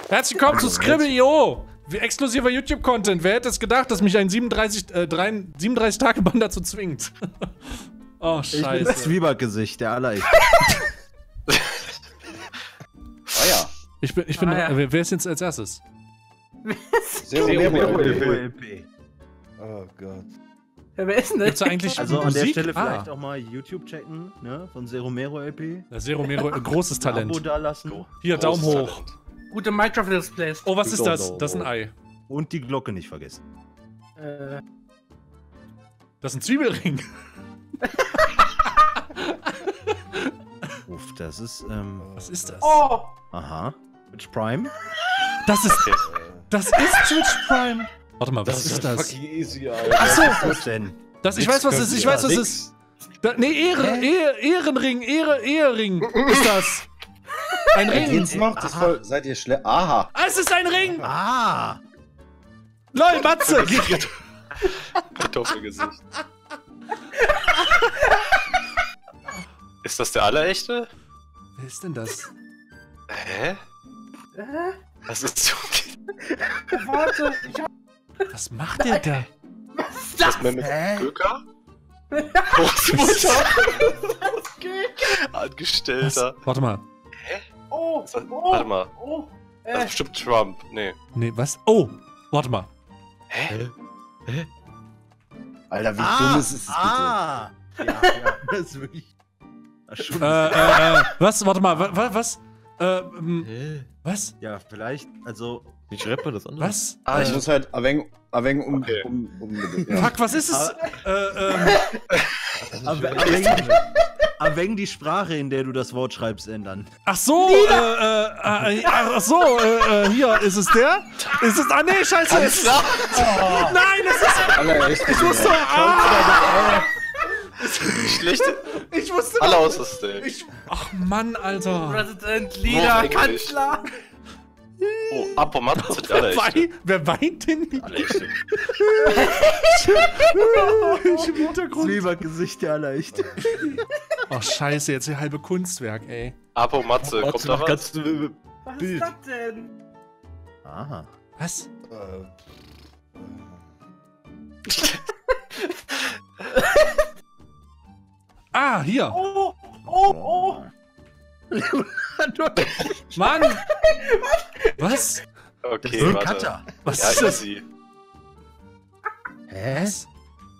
Herzlich willkommen zu Skribbl.io. Exklusiver YouTube-Content. Wer hätte es gedacht, dass mich ein 37-Tage-Bann dazu zwingt? Oh, scheiße. Ich bin das Zwiebackgesicht, der Allerich. Ah ja. Ich bin wer ist jetzt als erstes? Zero LP. Oh Gott. Ja, wer ist denn das? Gibt's da eigentlich Also Musik? an der Stelle vielleicht auch mal YouTube checken, ne? Von Zeromero LP. Ja, Zeromero, großes Abo Talent. da lassen. Hier, Daumen hoch. Talent. Gute Minecraft-Let's Plays. Oh, was ist das? Das ist ein Ei. Und die Glocke nicht vergessen. Das ist ein Zwiebelring. Uff, das ist, Was ist das? Oh! aha. Twitch Prime. Das ist Twitch Prime. Warte mal, was ist das? Fucking easy, Alter. Achso, Was denn? ich weiß, was es ist. Ich weiß, was es ist. Nee, Ehrenring, Ehering ist das. Ein Ring. Jetzt macht das voll. Seid ihr schlecht? Aha. Ah, es ist ein Ring. Ah! Lol, Matze. Kartoffelgesicht. Ist das der Allerechte? Wer ist denn das? Hä? Was ist so? Warte, Was macht der da? Ist das Mehmet Hä? Göker? Großmutter? Angestellter. Warte mal. Oh! Warte mal. Oh! Das ist bestimmt Trump. Nee. Nee, was? Oh, warte mal. Hä? Alter, wie dumm ist es bitte? Ah! Ja, das ist wirklich... Was? Warte mal, was? Was? Ja, vielleicht, also... Wie schreibt man das anders? Was? Ah, Ich muss halt ein wenig Okay. ja. Fuck, was ist es? Am wenig die Sprache, in der du das Wort schreibst, ändern. Ach so, hier, ist es der? Ist es, nee, scheiße. Nein, es ist, Alter, echt. ich wusste, Schlechte. ich wusste Alle doch, aus das Ding. ach Mann, Alter. President, Leader, Englisch. Kanzler! Oh, Apomat sind der Allerechte. Wer weint denn nicht? Allerechte. Ich im Hintergrund. Zwiebackgesicht, der Allerich. Oh, scheiße, jetzt ihr halbe Kunstwerk, ey. Apomatze, kommt da was? ganz Was Bild. ist das denn? Aha. Was? Ah, hier. Oh! Oh! Oh! Mann. Was? Okay, ein warte. Cutter. Was Ja, ist das? easy. Hä? Was?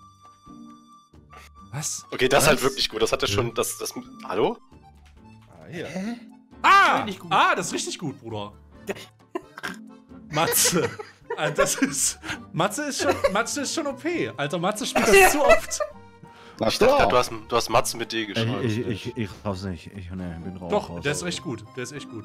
Was? Okay, das ist halt Was? wirklich gut. Das hat er schon, das... Hallo? Hä? Ah! Richtig gut. Ah, das ist richtig gut, Bruder. Matze. Alter, Matze ist schon OP. Alter, Matze spielt das zu oft. Na Ich dachte, doch. du hast Matze mit D geschrieben. Ich raus nicht. Ich bin raus. Doch, raus, der ist raus. echt gut. Der ist echt gut.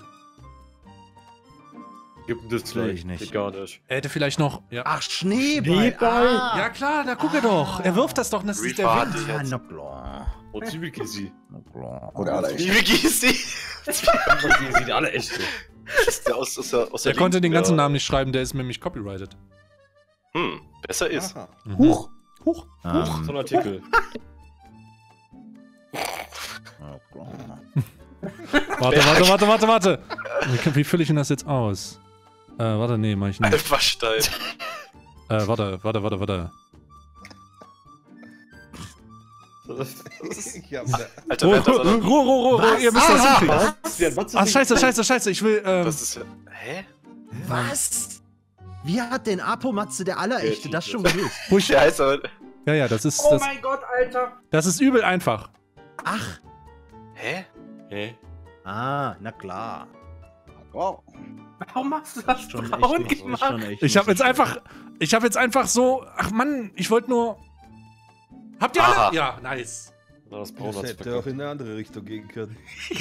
Gibt das Natürlich gleich nicht. Geht gar nicht. Er hätte vielleicht noch. Ja, Ach, Schneeball. Schneeball? Ah. ja klar, da guck er doch. Er wirft das doch, das ist der Refahrt Wind. die Ah, jetzt. na klar. Und Zwiebelkisi. Na klar. Oder alle echt. Liebe Gysi! Die sind alle echte. Ist der aus der Der konnte den Linken, ganzen der- Na nicht schreiben, der ist nämlich copyrighted. Besser ist. Aha. Huch. Huch. So ein Artikel. Na klar. Warte. Wie fülle ich denn das jetzt aus? Warte, nee, mach ich nicht. Alpha-Stein. Warte. Alter, wer hat das alles? Ruhe, ihr müsst das hinkriegen. Was? Ah, scheiße, ich will, Das ist ja... Hä? Was? Wie hat denn Apomatze der Allerechte das schon gelöst? Der heißt aber... ja, das ist, Oh mein Gott, Alter! das ist übel einfach. Ach. Hä? Hä? Ah, na klar. Wow. Warum hast du das Schon braun echt. gemacht? Schon echt. Ich habe jetzt einfach so, ach Mann, ich wollte nur... Habt ihr Aha. alle? Ja, nice. Das Braun Das hat's hätte auch verkackt. in eine andere Richtung gehen können.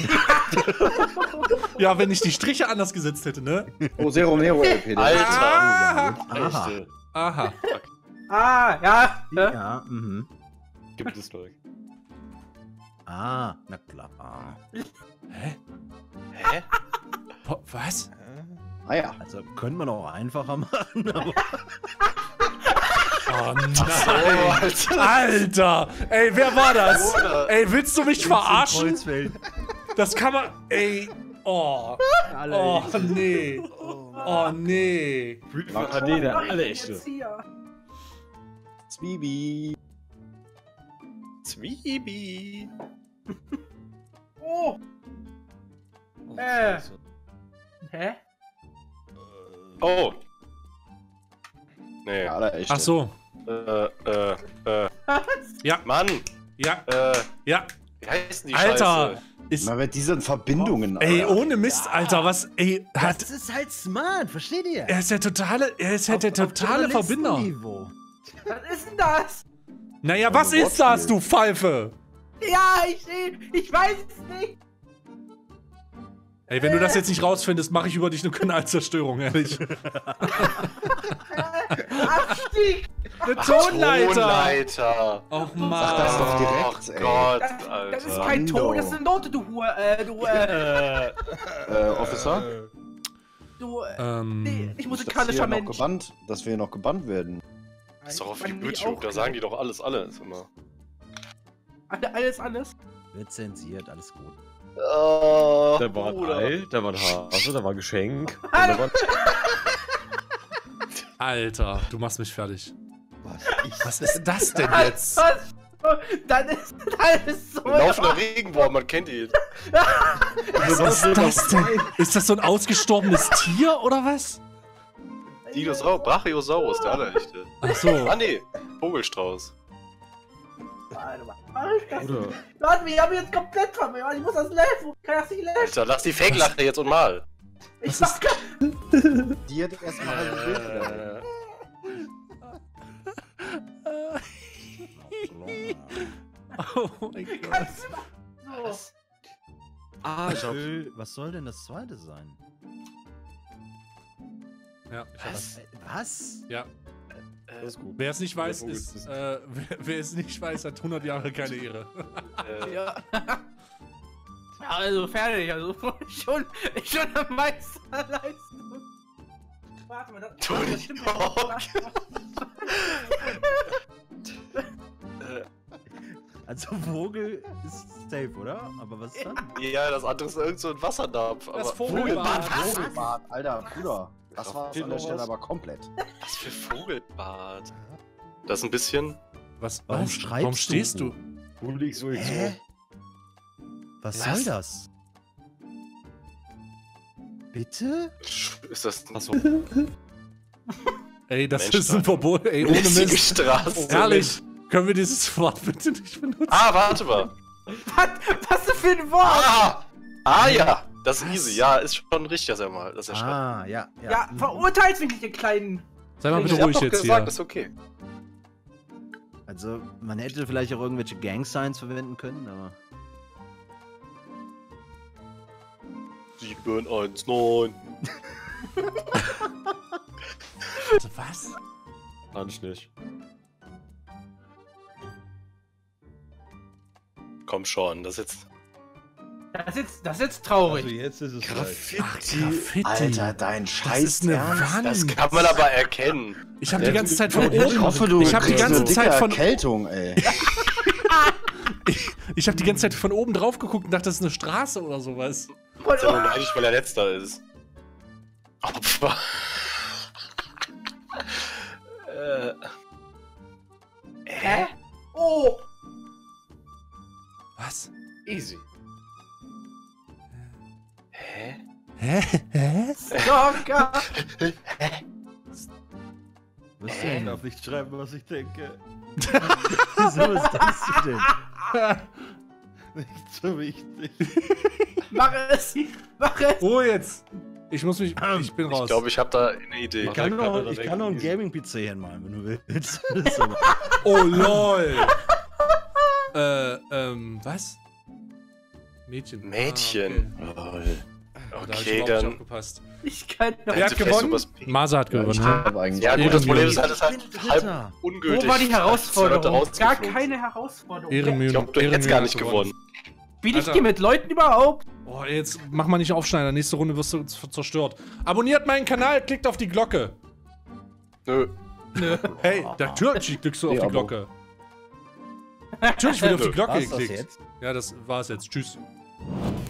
Ja, wenn ich die Striche anders gesetzt hätte, ne? Oh, Zero Nero LP. Alter! Ah, Aha. Echte. aha. Ah, ja! Ja, mhm. Gibt es Leute. Ah, na klar. Hä? Hä? Was? Ah ja. Also, können wir noch einfacher machen, aber... Oh nein. Alter! Ey, wer war das? Bruder. Ey, willst du mich verarschen? Kreuzfeld. Das kann man... Ey. Oh. Alle Oh, nee. Oh, nee. Nee, der allerechte. Jetzt hier. Zwiebel. Zwiebel. Oh. Oh, Hä? Oh. Nee. Der allerechte. Ach so. Was? Ja, Mann. ja, Äh, ja. wie heißen die Alter. Scheiße? Ist, Mal mit diesen Verbindungen, ey, Alter. ohne Mist, Alter, was, ey, hat, Das ist halt smart, versteht ihr? er ist der totale Verbinder. Journalistenniveau. Was ist denn das? Naja, was ist das, du Pfeife? Ja, ich weiß es nicht. Ey, wenn du das jetzt nicht rausfindest, mache ich über dich eine Kanalzerstörung, ehrlich. Abstieg. Eine Tonleiter. Tonleiter. Och, Mann. Sag das doch direkt, Oh ey. Gott, Das ist Alter. kein Ton, das ist eine Note, du Officer? nee, ich Dass musikalischer wir noch Mensch. gebannt, dass wir noch gebannt werden. Das ist doch auf Ich meine, YouTube, auch da sagen die doch alles immer. alles. Wird zensiert, alles gut. Oh, Da war ein Bruder. Ei, da war ein Hase, da war ein Geschenk. Und da war Alter, du machst mich fertig. Was? Was ist das denn jetzt? Was? Dann ist so. Ein laufender Regenwurm, man kennt ihn. Was ist das denn? Ist das so ein ausgestorbenes Tier oder was? Dinosaurus, Brachiosaurus, der allerechte. Ach so. Ah nee, Vogelstrauß. Warte mal. Mach ich das? Oder? Warte, wir haben jetzt komplett von mir. Ich muss das lesen. Kann das nicht lesen? Alter, lass die Fake-Lache jetzt und mal. Ich mach Die hat erstmal ein Bild. Oh mein Gott. Kannst du so. Was soll denn das zweite sein? Ja, ich hab das. Was? Ja. Das ist gut. Wer es nicht weiß, Der Vogel ist, ist- wer es nicht weiß, hat 100 Jahre keine Ehre. Ja. Also fertig, also schon am Meisterleistung. Warte mal, das stimmt ja. Also Vogel ist safe, oder? Aber was ist dann? Ja, das andere ist irgend so ein Wassernapf. Das aber Vogelbad. Vogelbad, Alter, Bruder. Das war Fehlt an der noch Stelle was? aber komplett. Was für Vogelbad? Das ist ein bisschen. Was? Warum was? schreibst Warum stehst du? Du liegst so jetzt Hä? Was Was? soll das? Bitte? Ist das ein Achso. Ey, das Mensch, ist ein Verbot. Ey, ohne mäßige Mist. Straße? Ehrlich, können wir dieses Wort bitte nicht benutzen? Ah, warte mal. Was ist für ein Wort? Ja. Das ist easy. Ja, ist schon richtig, dass er mal. Dass er schreibt. Ah, ja. Ja, verurteilt mich nicht, ihr kleinen. Sei mal bitte Ich hab ruhig doch jetzt gesagt, hier. das ist okay. Also, man hätte vielleicht auch irgendwelche Gang-Signs verwenden können, aber... 719. Was? Kann ich nicht. Komm schon, das ist jetzt. Das ist jetzt traurig. Also jetzt ist es Ach, Graffiti. Alter, dein das Scheiß ist eine Ernst? Wand. Das kann man aber erkennen. Ich habe die Ja, ganze du- Zeit von Ich oben. hoffe, du Ich hab die kriegst ganze eine dicke Zeit von. Erkältung, ey. Ich habe die ganze Zeit von oben drauf geguckt und dachte, das ist eine Straße oder sowas. Ist ja nur neidisch, weil er letzter ist. Opfer. Hä? Oh! Was? Easy. Hä? Hä? Stalker! Was Ich denn? darf nicht schreiben, was ich denke. Wieso ist das denn? Nicht so wichtig. Mach es! Mach es! Oh, jetzt. Ich muss mich. Ich bin raus. Ich glaube, ich habe da eine Idee. Mach- Ich kann noch einen Gaming-PC hinmalen, wenn du willst. Das ist aber- Oh, lol. Was? Mädchen. Mädchen. Ah, Lol. okay. Da hab ich Okay, überhaupt nicht dann. aufgepasst. Ich kann noch. Wer hat Hätte vielleicht gewonnen? sowas Pink. Masa hat Ja, ich gewonnen. hab eigentlich Ja, gut, das Problem ist halt, es ist halt Ich bin halb Dritter. ungültig. Wo war die Herausforderung? Gar rausgeflogen. keine Herausforderung. Ehrenmühe. Ich glaube, du hättest gar nicht gewonnen. Bin ich Alter. hier mit Leuten überhaupt? Oh, jetzt mach mal nicht aufschneiden. Nächste Runde wirst du zerstört. Abonniert meinen Kanal, klickt auf die Glocke. Nö. Hey, natürlich klickst du auf Nee, die Abo. Glocke. Natürlich wird auf die Glocke War's das geklickt. jetzt? Ja, das war's jetzt. Tschüss.